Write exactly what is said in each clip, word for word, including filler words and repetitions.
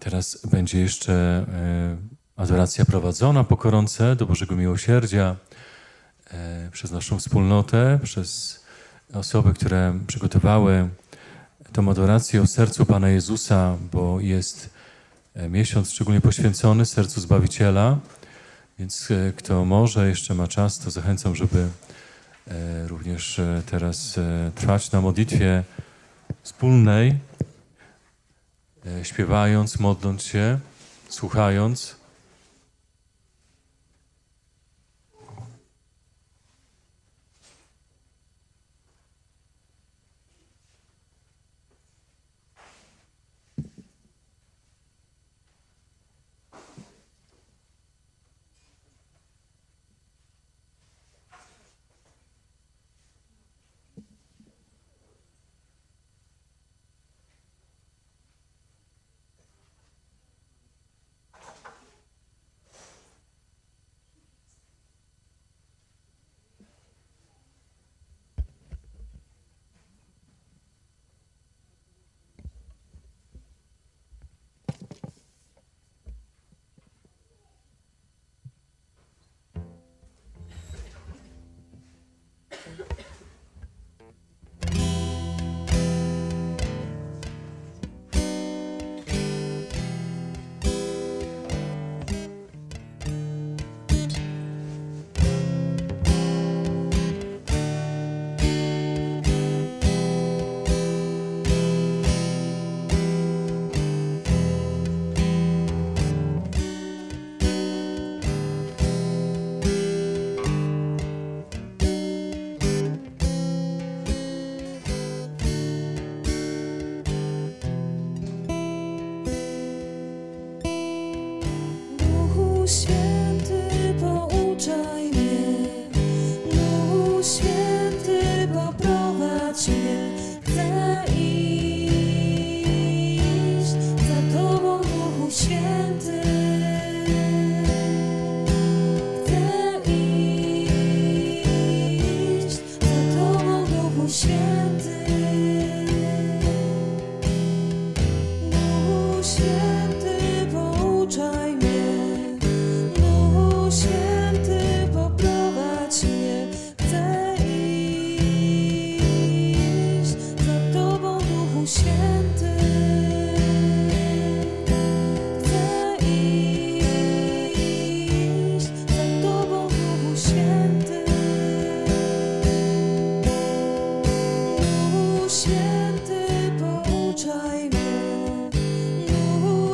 Teraz będzie jeszcze adoracja prowadzona po koronce do Bożego Miłosierdzia przez naszą wspólnotę, przez osoby, które przygotowały tą adorację o sercu Pana Jezusa, bo jest miesiąc szczególnie poświęcony sercu Zbawiciela, więc kto może, jeszcze ma czas, to zachęcam, żeby również teraz trwać na modlitwie wspólnej, śpiewając, modląc się, słuchając. Święty, pouczaj mnie,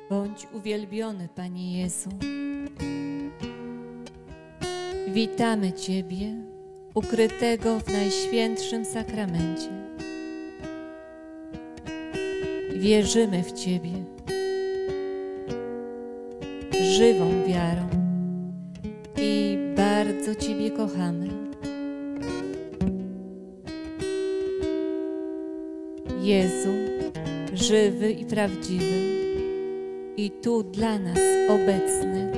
Bądź uwielbiony, Panie Jezu. Witamy Ciebie, ukrytego w Najświętszym Sakramencie. Wierzymy w Ciebie, żywą wiarą i bardzo Ciebie kochamy. Jezu, żywy i prawdziwy, i tu dla nas obecny,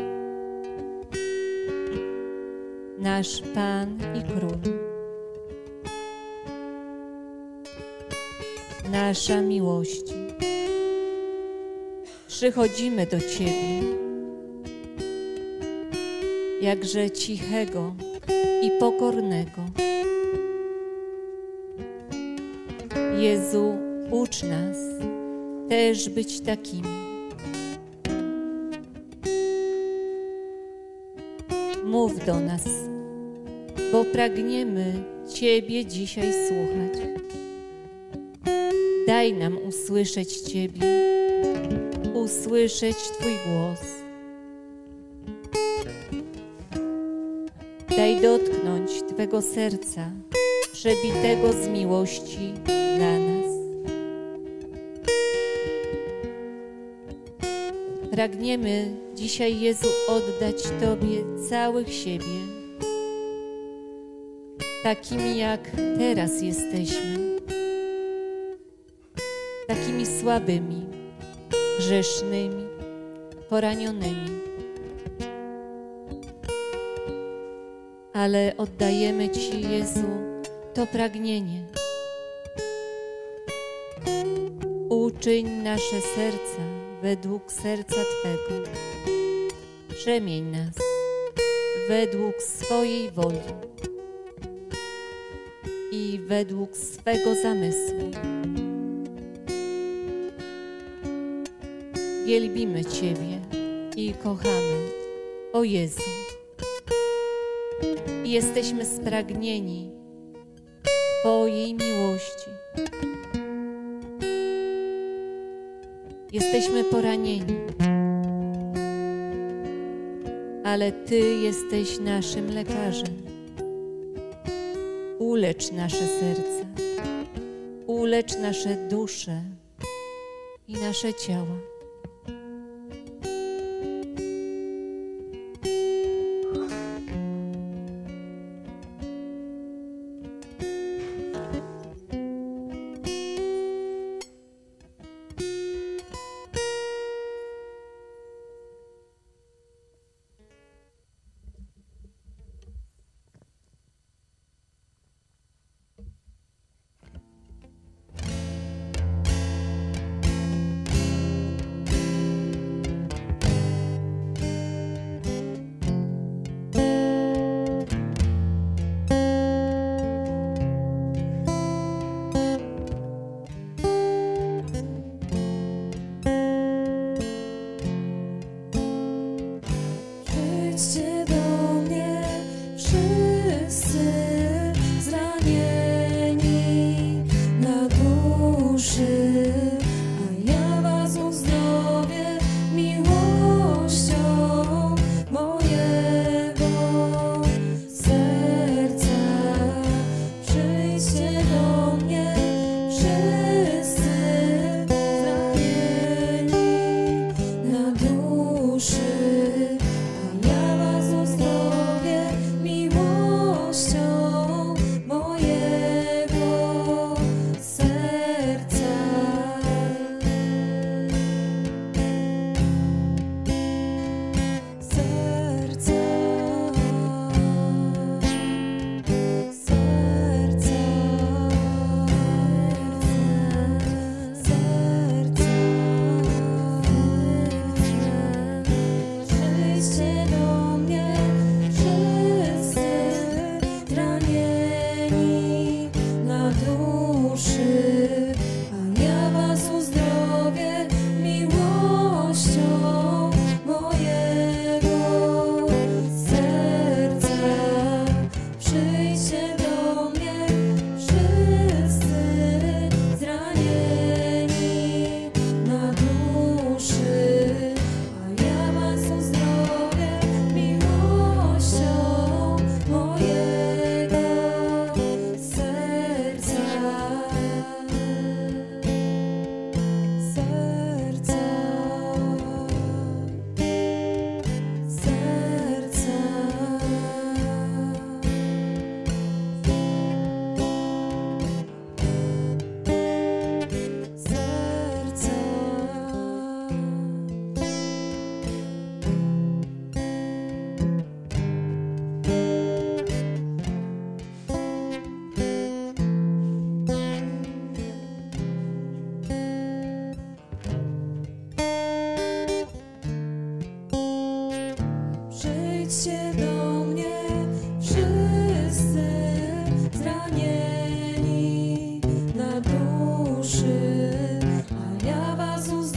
nasz Pan i Król, nasza miłości. Przychodzimy do Ciebie, jakże cichego i pokornego. Jezu, ucz nas też być takimi. Mów do nas, bo pragniemy Ciebie dzisiaj słuchać. Daj nam usłyszeć Ciebie, usłyszeć Twój głos. Daj dotknąć Twego serca, przebitego z miłości dla nas. Pragniemy dzisiaj, Jezu, oddać Tobie całych siebie, takimi jak teraz jesteśmy, takimi słabymi, grzesznymi, poranionymi. Ale oddajemy Ci, Jezu, to pragnienie. Uczyń nasze serca według serca Twego. Przemień nas według swojej woli i według swego zamysłu. Wielbimy Ciebie i kochamy, o Jezu. I jesteśmy spragnieni Twojej miłości. Jesteśmy poranieni, ale Ty jesteś naszym lekarzem. Ulecz nasze serca, ulecz nasze dusze i nasze ciała.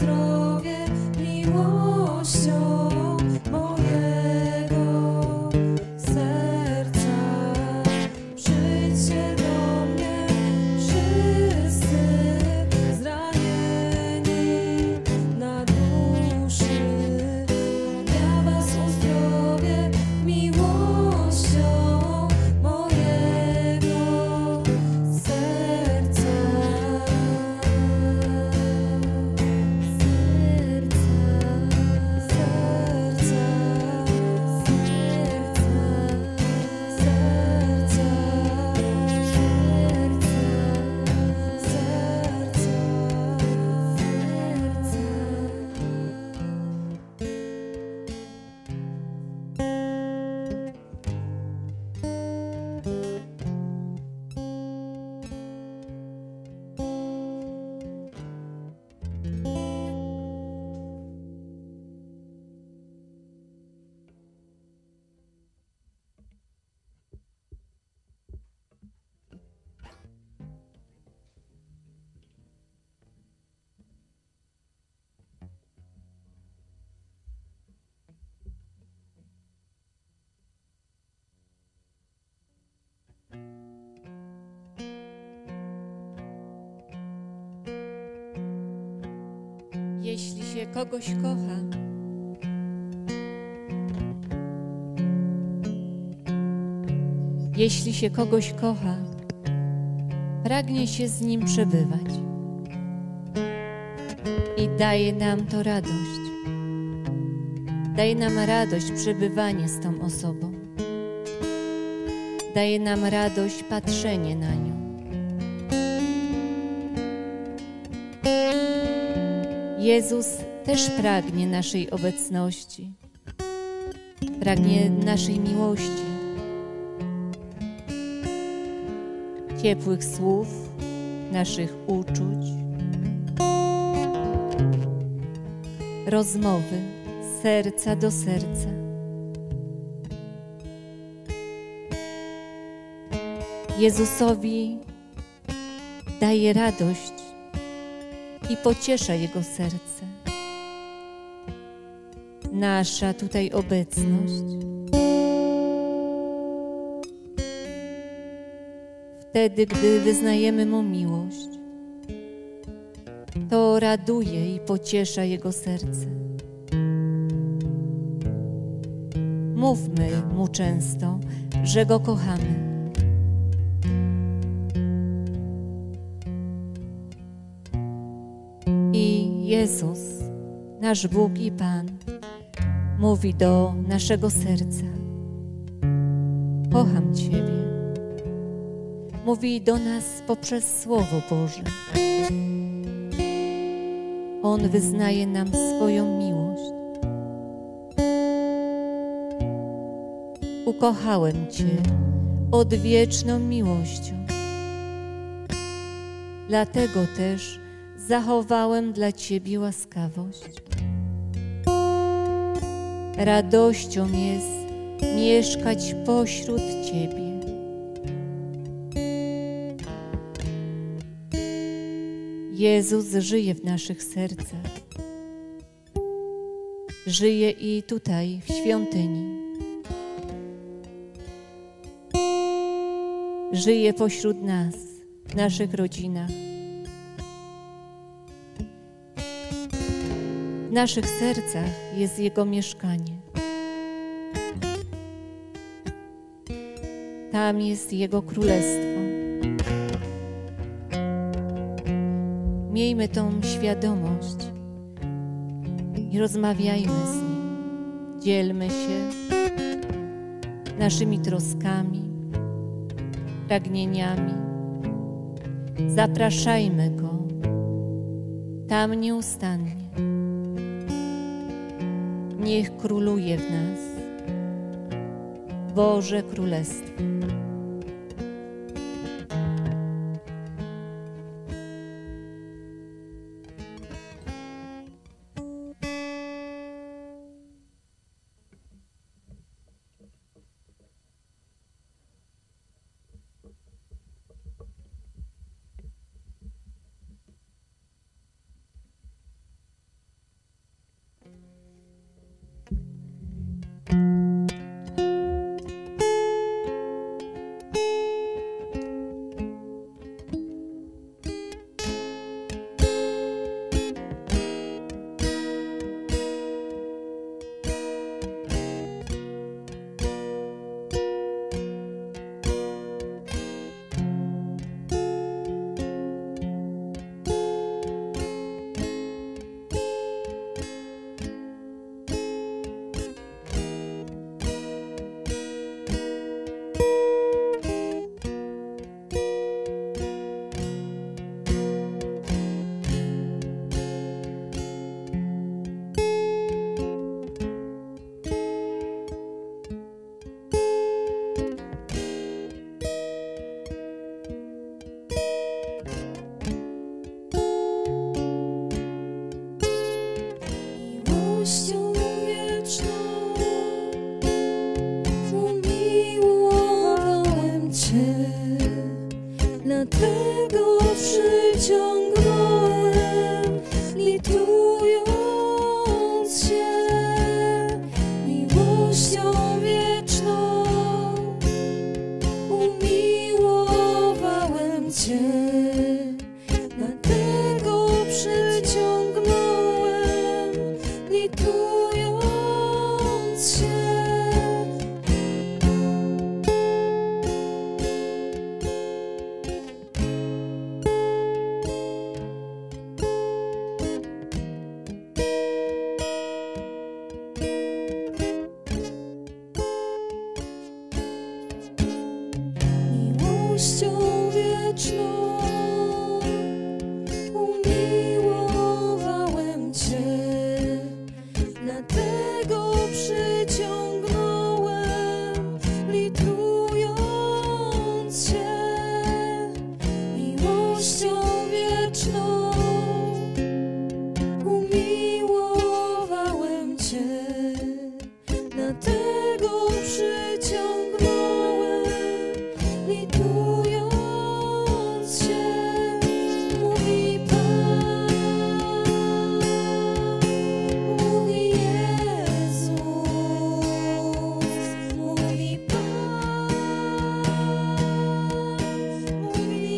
uzdrowie miłością mojego serca. Przyjdźcie do mnie wszyscy zranieni na duszy, ja was uzdrowię miłością mojego serca. Jeśli się kogoś kocha, jeśli się kogoś kocha, pragnie się z nim przebywać i daje nam to radość. Daje nam radość przebywanie z tą osobą. Daje nam radość patrzenie na nią. Jezus też pragnie naszej obecności, pragnie naszej miłości, ciepłych słów, naszych uczuć, rozmowy z serca do serca. Jezusowi daje radość i pociesza Jego serce. Nasza tutaj obecność wtedy, gdy wyznajemy Mu miłość, to raduje i pociesza Jego serce. Mówmy Mu często, że Go kochamy. I Jezus, nasz Bóg i Pan, mówi do naszego serca: kocham Ciebie. Mówi do nas poprzez Słowo Boże. On wyznaje nam swoją miłość. Ukochałem Cię odwieczną miłością. Dlatego też zachowałem dla Ciebie łaskawość. Radością jest mieszkać pośród Ciebie. Jezus żyje w naszych sercach. Żyje i tutaj, w świątyni. Żyje pośród nas, w naszych rodzinach. W naszych sercach jest Jego mieszkanie. Tam jest Jego królestwo. Miejmy tą świadomość i rozmawiajmy z Nim. Dzielmy się naszymi troskami, pragnieniami. Zapraszajmy Go tam nieustannie. Niech króluje w nas Boże Królestwo. miłością wieczną umiłowałem Cię, dlatego przyciągnąłem, litując się miłością wieczną. Umiłowałem Cię, dlatego przyciągnąłem, litując się. Miłością wieczną umiłowałem Cię, dlatego przyciągnąłem, litując się miłością wieczną. Umiłowałem Cię, dlatego przyciągnąłem, litując się. Mówi Pan, mówi Jezus, mówi Pan, mówi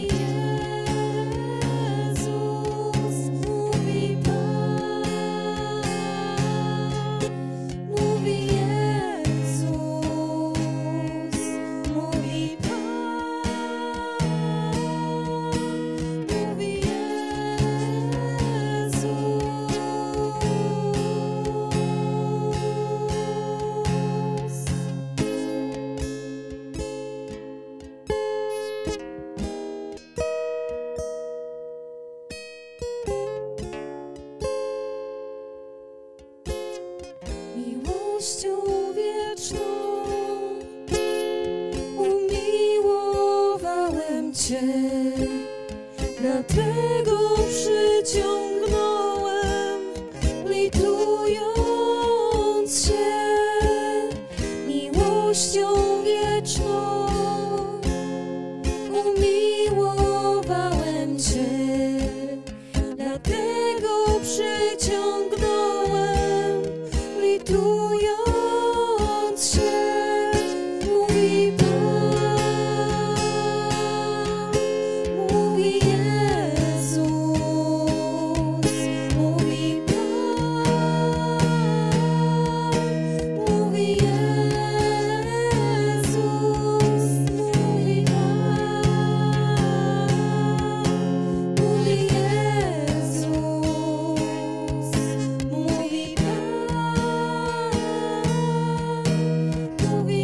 Jezus, mówi Pan, mówi Jezus, mówi Pan, mówi miłością wieczną umiłowałem Cię, dlatego przyciągnąłem, litując się miłością wieczną. Umiłowałem Cię, dlatego przyciągnąłem, litując się. Mówi Pan, mówi Jezus, mówi Pan, mówi Jezus, mówi Pan, mówi Jezus, mówi Pan, mówi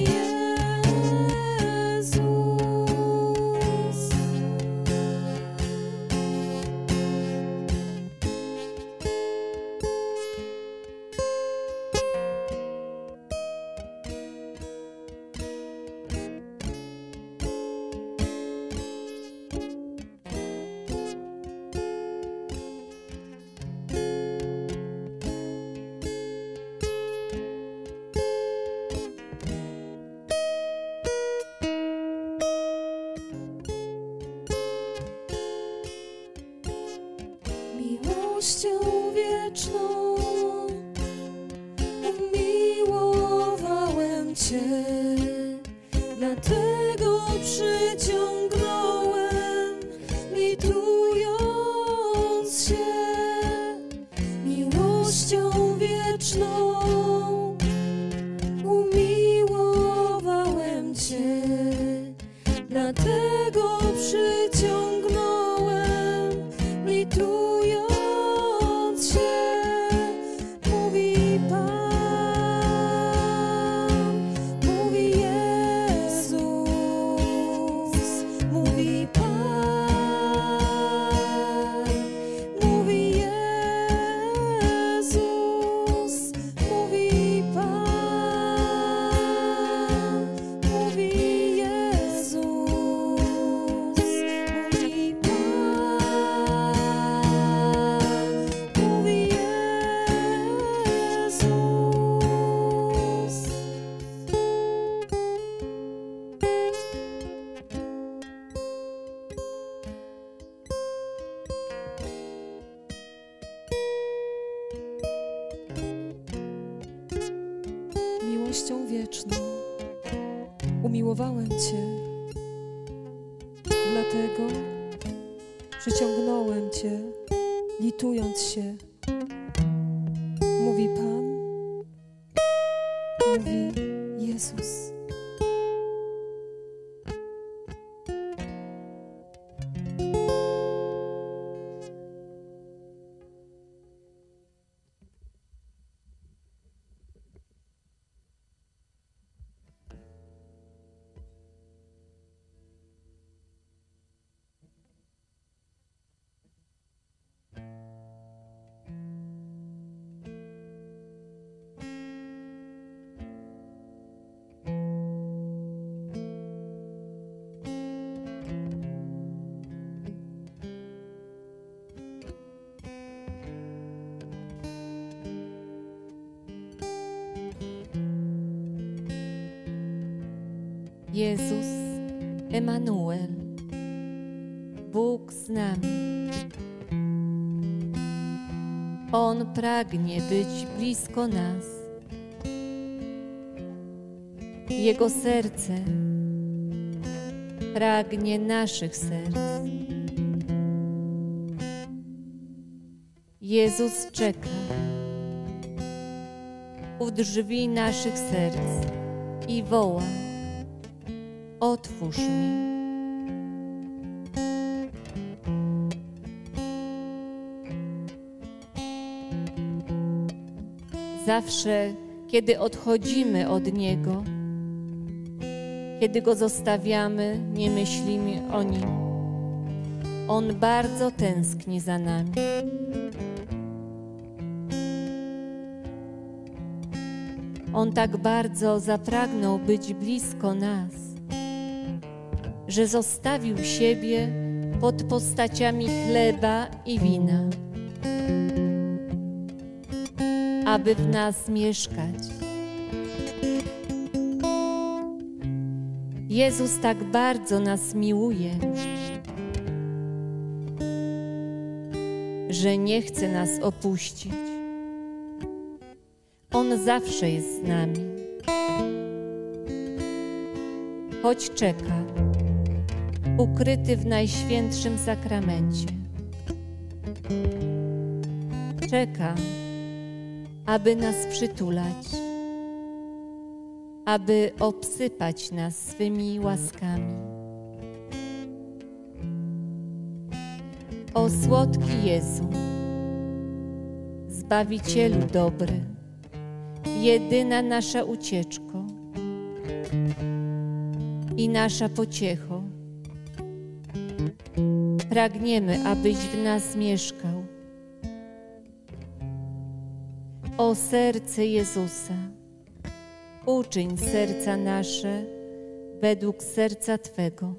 miłością wieczną umiłowałem Cię, dlatego przyciągnąłem, litując się miłością wieczną. Umiłowałem Cię, dlatego przyciągnąłem, litując się. Mówi Pan, mówi Jezus, mówi Pan, mówi Jezus, mówi miłością wieczną umiłowałem Cię, dlatego przyciągnąłem Cię, litując się. Mówi Pan, mówi Jezus. Jezus, Emanuel, Bóg z nami. On pragnie być blisko nas. Jego serce pragnie naszych serc. Jezus czeka u drzwi naszych serc i woła: otwórz mi. Zawsze, kiedy odchodzimy od Niego, kiedy Go zostawiamy, nie myślimy o Nim, On bardzo tęskni za nami. On tak bardzo zapragnął być blisko nas, że zostawił siebie pod postaciami chleba i wina, aby w nas mieszkać. Jezus tak bardzo nas miłuje, że nie chce nas opuścić. On zawsze jest z nami, choć czeka, ukryty w Najświętszym Sakramencie. Czeka, aby nas przytulać, aby obsypać nas swymi łaskami. O słodki Jezu, Zbawicielu dobry, jedyna nasza ucieczko i nasza pociecho, pragniemy, abyś w nas mieszkał. O serce Jezusa, uczyń serca nasze według serca Twego.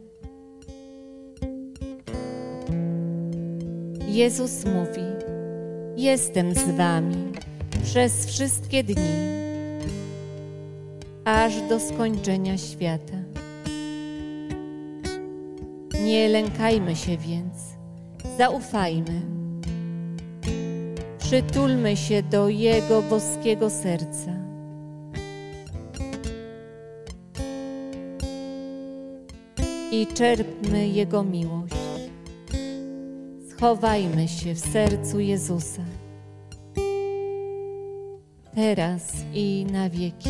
Jezus mówi: jestem z wami przez wszystkie dni, aż do skończenia świata. Nie lękajmy się więc, zaufajmy. Przytulmy się do Jego boskiego serca. I czerpmy Jego miłość. Schowajmy się w sercu Jezusa, teraz i na wieki.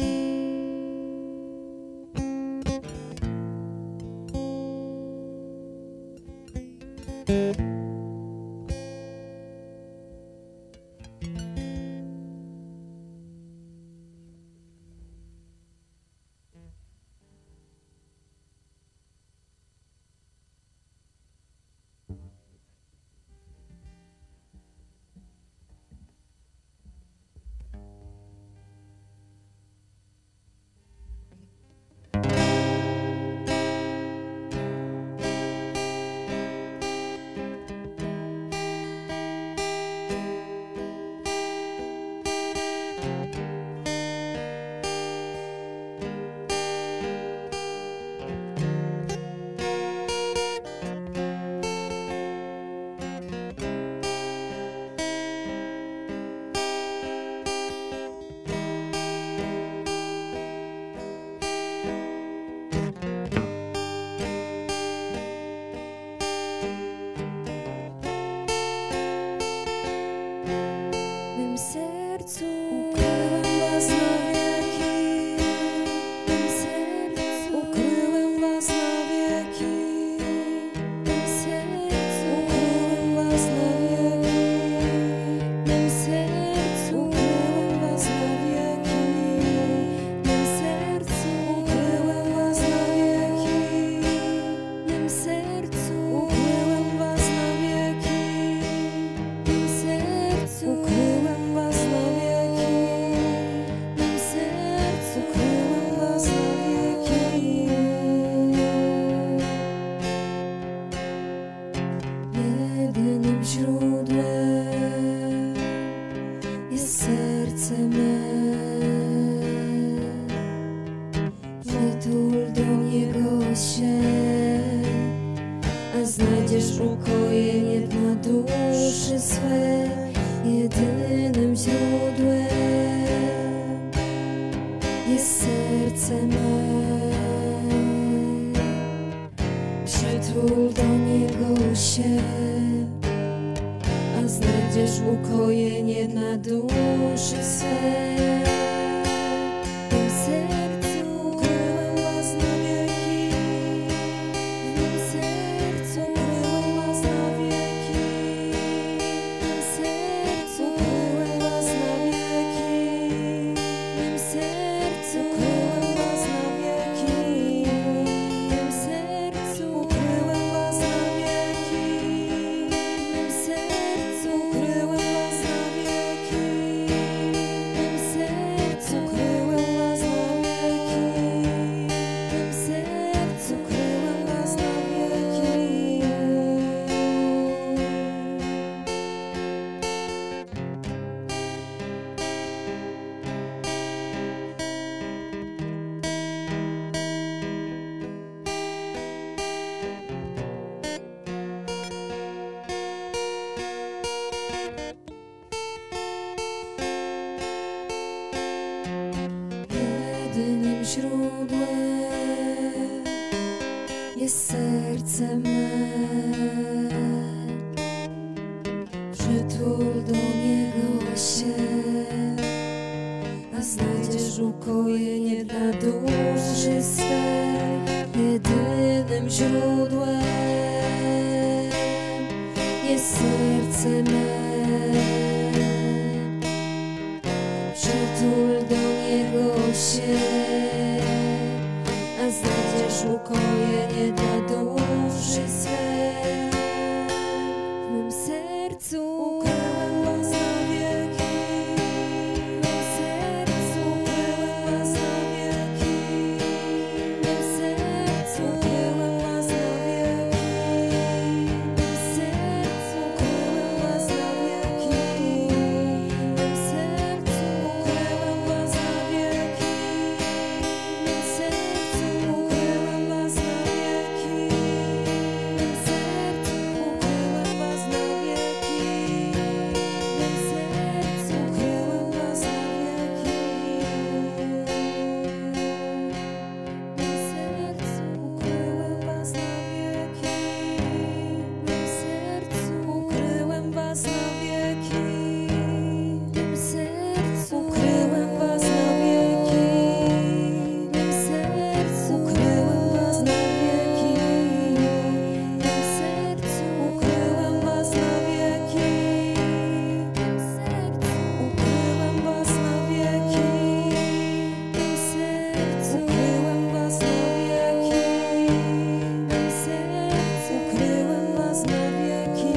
ukryłem was na wieki. w mym sercu, Ukryłem was na wieki. w mym sercu, Ukryłem was na wieki. w mym sercu, Ukryłem was na wieki. w mym sercu, Ukryłem was na wieki. w mym sercu, Ukryłem was na wieki. w mym sercu, Ukryłem was na wieki. w mym sercu, Ukryłem was na wieki. Jedynym źródłem jest serce me. Przytul do niego się, a znajdziesz ukojenie dla duszy swej. Jedynym źródłem jest serce me. Przytul do niego się, a znajdziesz ukojenie dla duszy swej. w mym sercu, Ukryłem was na wieki. w mym sercu, Ukryłem was na wieki. w mym sercu, Ukryłem was na wieki. w mym sercu, Ukryłem was na wieki. w mym sercu, Ukryłem was na wieki. w mym sercu, Ukryłem was na wieki. w mym sercu, Ukryłem was na wieki. w mym sercu, Ukryłem was na wieki. Jedynym źródłem jest serce me. Przytul do niego się, a znajdziesz ukojenie dla duszy swej. Jedynym źródłem jest serce me. Przytul do niego się, a znajdziesz ukojenie dla duszy swej. w mym sercu, Ukryłem was na wieki. w mym sercu, Ukryłem was na wieki. w mym sercu, Ukryłem was na wieki. w mym sercu, Ukryłem was na wieki. w mym sercu, Ukryłem was na wieki. w mym sercu, Ukryłem was na wieki. w mym sercu, Ukryłem was na wieki. w mym sercu, Ukryłem was na wieki. w mym sercu, Ukryłem was na wieki. w mym sercu, Ukryłem was na wieki. w mym sercu, Ukryłem was na wieki. w mym sercu, Ukryłem was na wieki. w mym sercu, Ukryłem was na wieki. w mym sercu, Ukryłem was na wieki. w mym sercu, Ukryłem was na wieki. w mym sercu, Ukryłem was na wieki.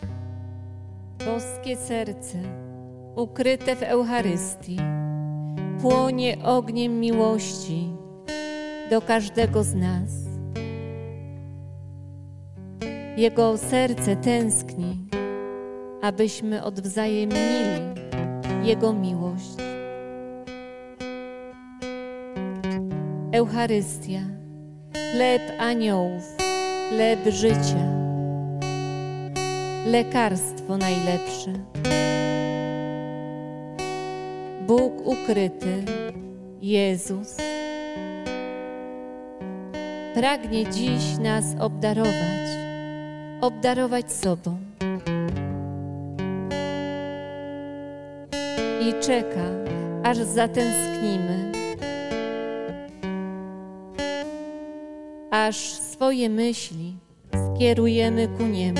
boskie serce, ukryte w Eucharystii, płonie ogniem miłości do każdego z nas. Jego serce tęskni, abyśmy odwzajemnili Jego miłość. Eucharystia, chleb aniołów, chleb życia, lekarstwo najlepsze. Bóg ukryty, Jezus, pragnie dziś nas obdarować, obdarować sobą. I czeka, aż zatęsknimy, aż swoje myśli skierujemy ku Niemu.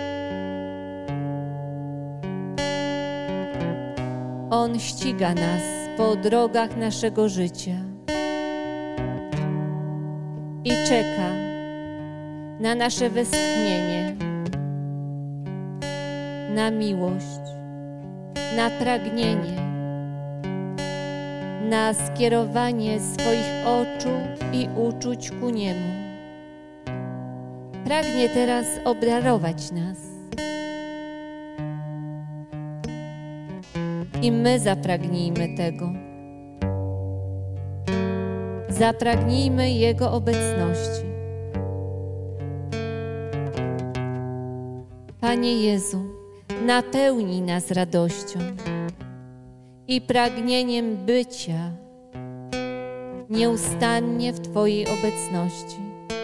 On ściga nas po drogach naszego życia i czeka na nasze westchnienie, na miłość, na pragnienie, na skierowanie swoich oczu i uczuć ku Niemu. Pragnie teraz obdarować nas. I my zapragnijmy tego. Zapragnijmy Jego obecności. Panie Jezu, napełnij nas radością i pragnieniem bycia nieustannie w Twojej obecności,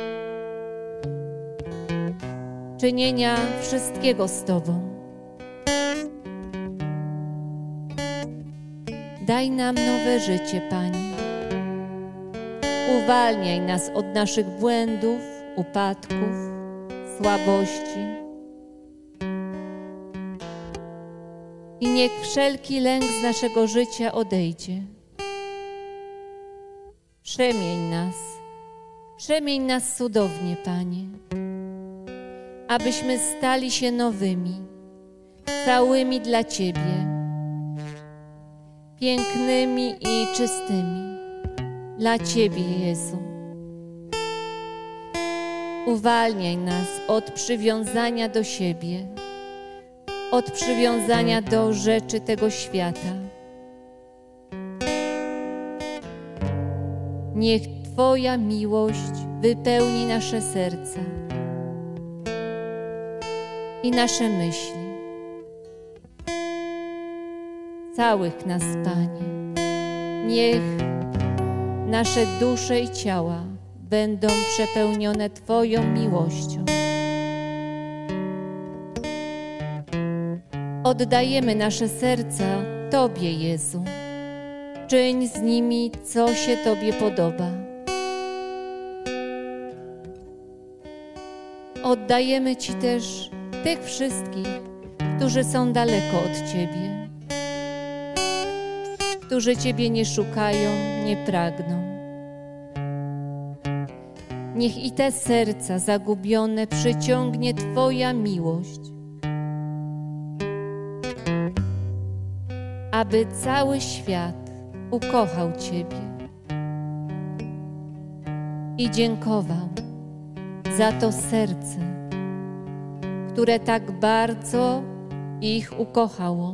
czynienia wszystkiego z Tobą. Daj nam nowe życie, Panie. Uwalniaj nas od naszych błędów, upadków, słabości. I niech wszelki lęk z naszego życia odejdzie. Przemień nas, przemień nas cudownie, Panie, abyśmy stali się nowymi, całymi dla Ciebie, pięknymi i czystymi dla Ciebie, Jezu. Uwalniaj nas od przywiązania do siebie, od przywiązania do rzeczy tego świata. Niech Twoja miłość wypełni nasze serca i nasze myśli. Całych nas, Panie. Niech nasze dusze i ciała będą przepełnione Twoją miłością. Oddajemy nasze serca Tobie, Jezu. Czyń z nimi, co się Tobie podoba. Oddajemy Ci też tych wszystkich, którzy są daleko od Ciebie, którzy Ciebie nie szukają, nie pragną. Niech i te serca zagubione przyciągnie Twoja miłość, aby cały świat ukochał Ciebie i dziękował za to serce, które tak bardzo ich ukochało.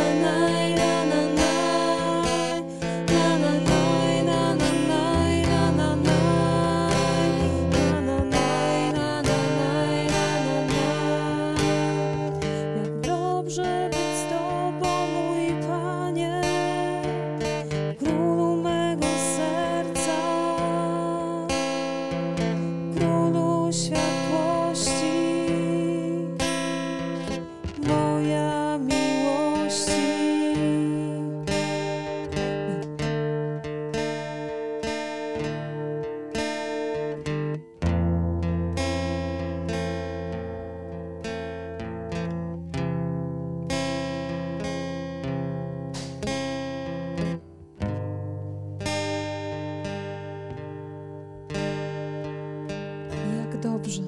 Dobrze.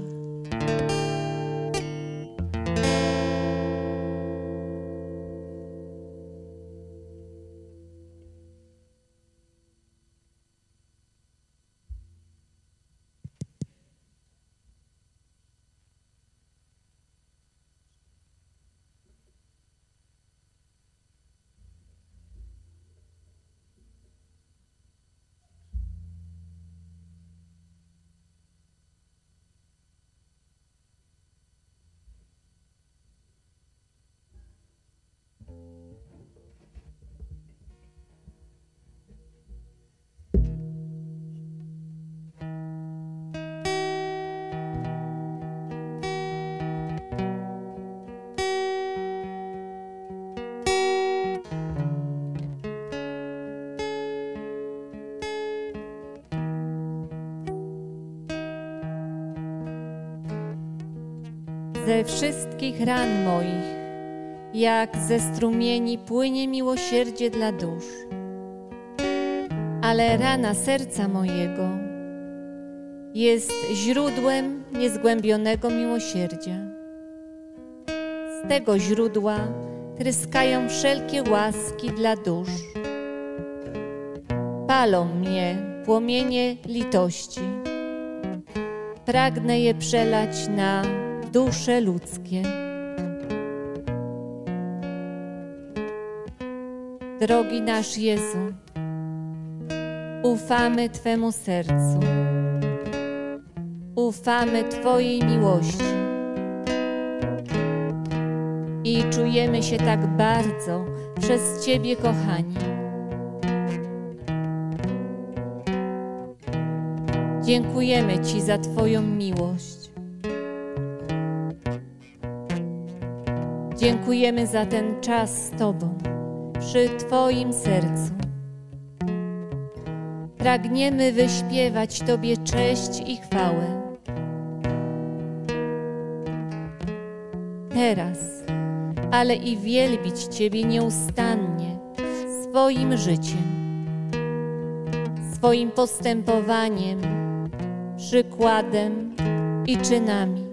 Ze wszystkich ran moich, jak ze strumieni, płynie miłosierdzie dla dusz. Ale rana serca mojego jest źródłem niezgłębionego miłosierdzia. Z tego źródła tryskają wszelkie łaski dla dusz. Palą mnie płomienie litości. Pragnę je przelać na dusze ludzkie. Drogi nasz Jezu, ufamy Twemu sercu, ufamy Twojej miłości i czujemy się tak bardzo przez Ciebie kochani. Dziękujemy Ci za Twoją miłość. Dziękujemy za ten czas z Tobą, przy Twoim sercu. Pragniemy wyśpiewać Tobie cześć i chwałę. Teraz, ale i wielbić Ciebie nieustannie swoim życiem, swoim postępowaniem, przykładem i czynami,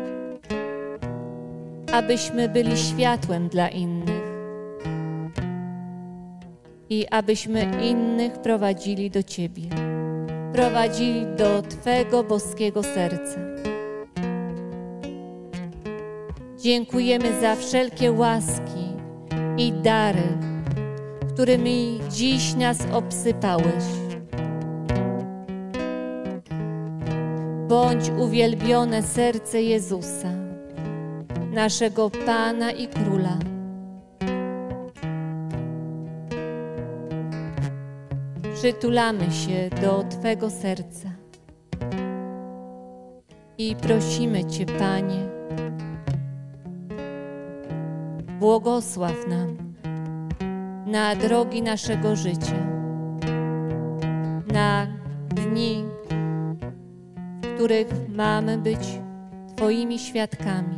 abyśmy byli światłem dla innych i abyśmy innych prowadzili do Ciebie, prowadzili do Twego boskiego serca. Dziękujemy za wszelkie łaski i dary, którymi dziś nas obsypałeś. Bądź uwielbione serce Jezusa, naszego Pana i Króla. Przytulamy się do Twego serca i prosimy Cię, Panie, błogosław nam na drogi naszego życia, na dni, w których mamy być Twoimi świadkami,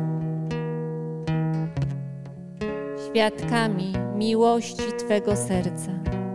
świadkami miłości Twego serca.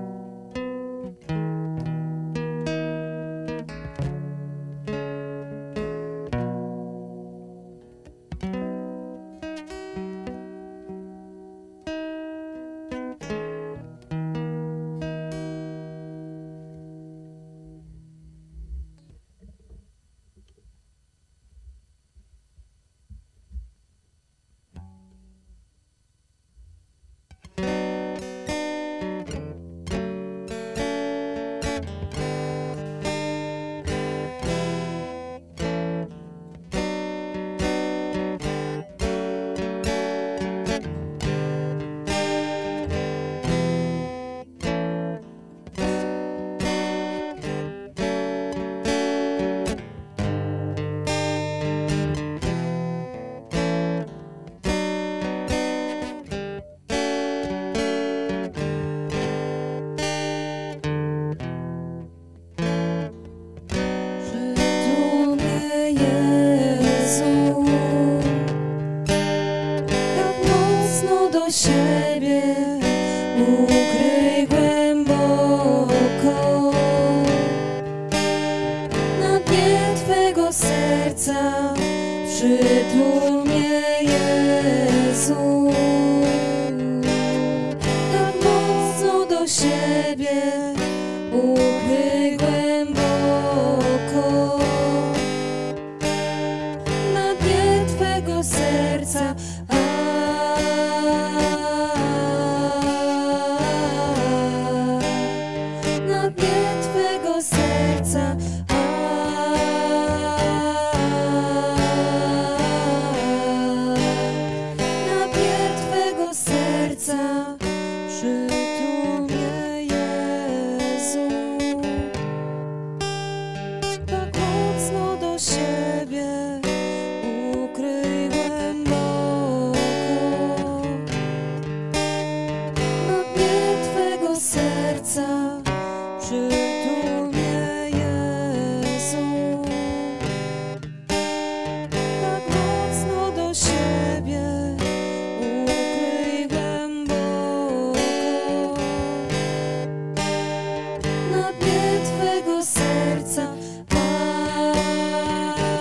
Siebie ukryj głęboko na dnie Twego serca, przytul mnie, Jezu. Tak mocno do siebie ukryj głęboko na dnie Twego serca. Przytul mnie, Jezu. Tak mocno do siebie ukryj głęboko na dnie Twego serca. Przytul mnie, Jezu. Tak mocno do siebie ukryj głęboko na dnie Twego serca. A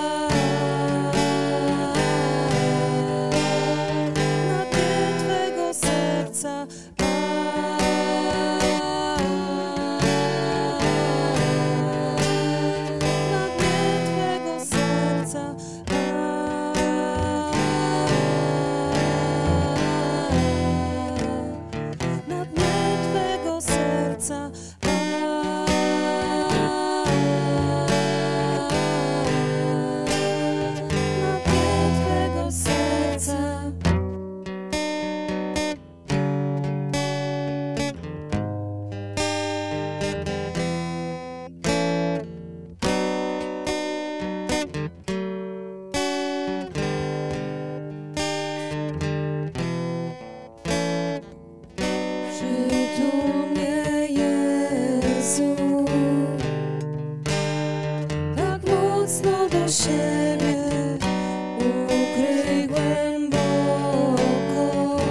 siebie ukryj głęboko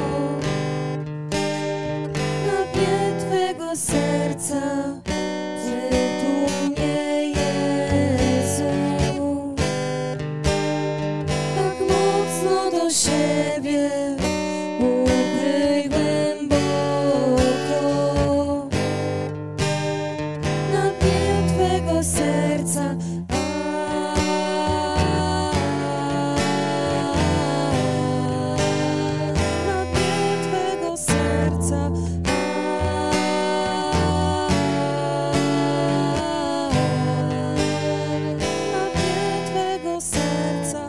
na dnie Twego serca. Przytul mnie, Jezu, tak mocno do siebie ukryj głęboko na dnie Twego serca. Na dnie Twego serca. Na dnie Twego serca.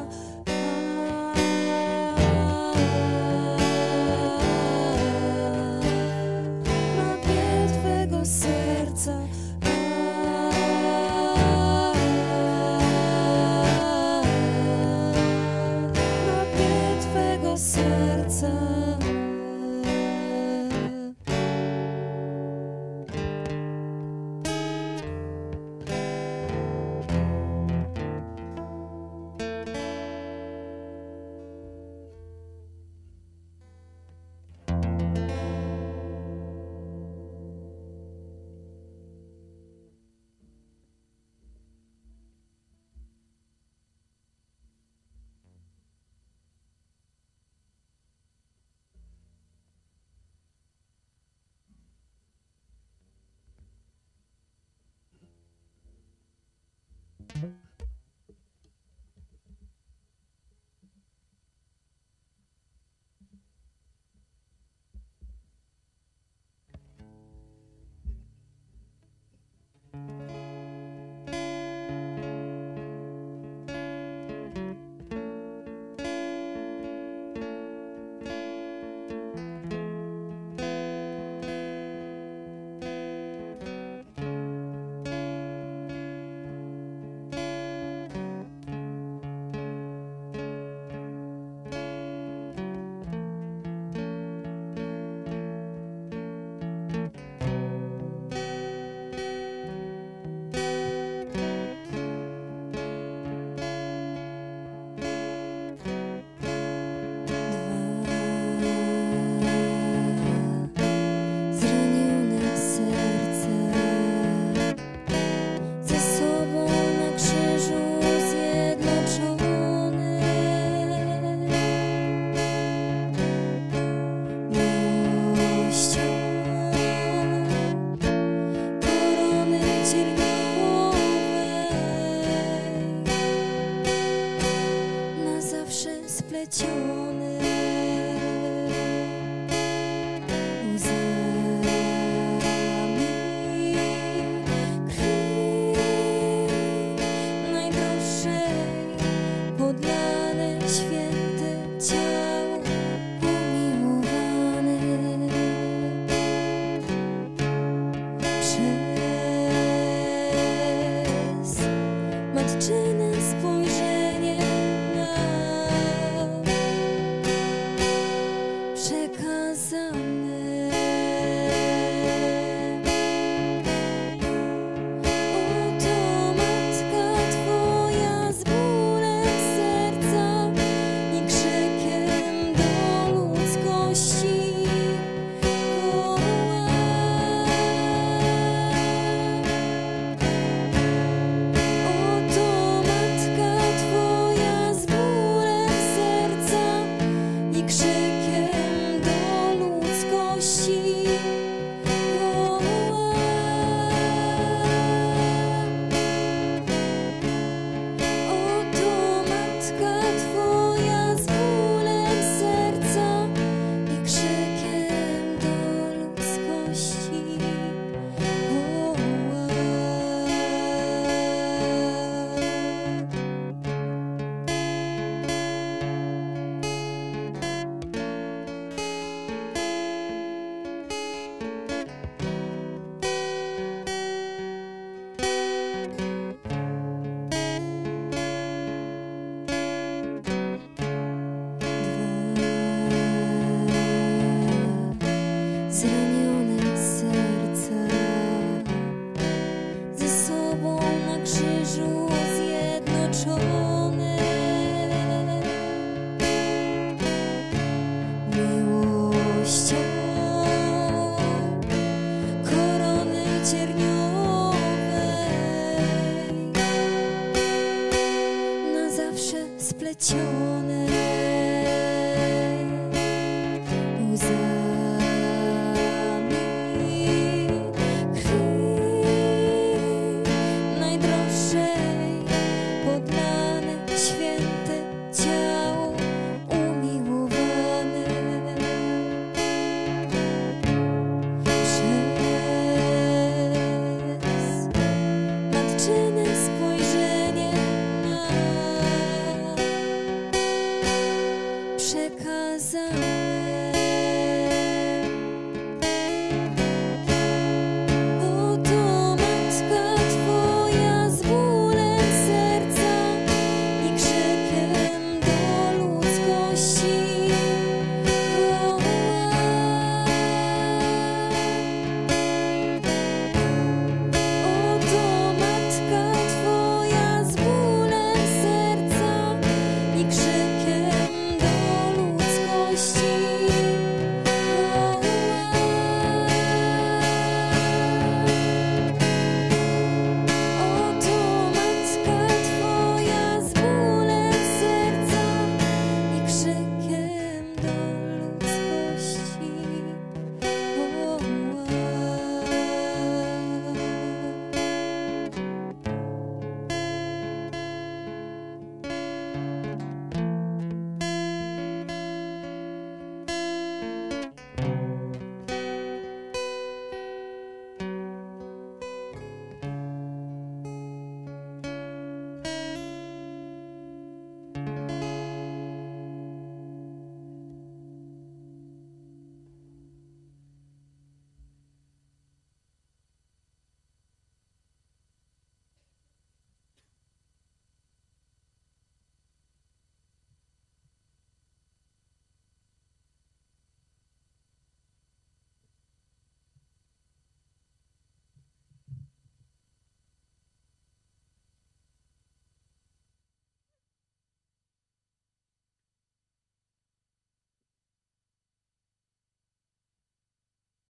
Na dnie Twego serca. Na dnie Twego serca. Zranione serce ze sobą na krzyżu zjednoczone miłością korony cierniowej na zawsze splecione. Podlane święte ciało umiłowane przez matczyne spojrzenie nam przekazane. Oto Matka Twoja z bólem serca i krzykiem do ludzkości woła. Oto Matka Twoja z bólem serca i krzykiem do ludzkości woła. Oto Matka Twoja z bólem serca i krzykiem do ludzkości woła. Zranione serca ze sobą na krzyżu zjednoczone. ciągle